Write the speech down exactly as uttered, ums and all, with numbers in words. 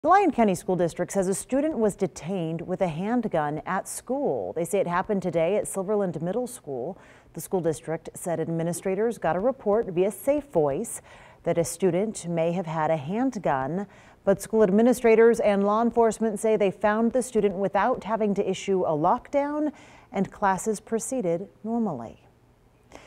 The Lyon County School District says a student was detained with a handgun at school. They say it happened today at Silverland Middle School. The school district said administrators got a report via Safe Voice that a student may have had a handgun, but school administrators and law enforcement say they found the student without having to issue a lockdown and classes proceeded normally.